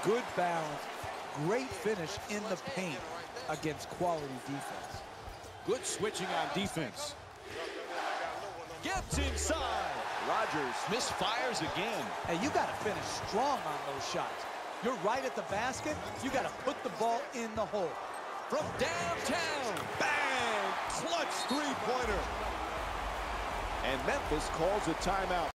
Good balance, great finish in the paint against quality defense. Good switching on defense. Gets inside. Rogers misfires again. Hey, you got to finish strong on those shots. You're right at the basket. You got to put the ball in the hole. From downtown. Bang! Clutch three-pointer. And Memphis calls a timeout.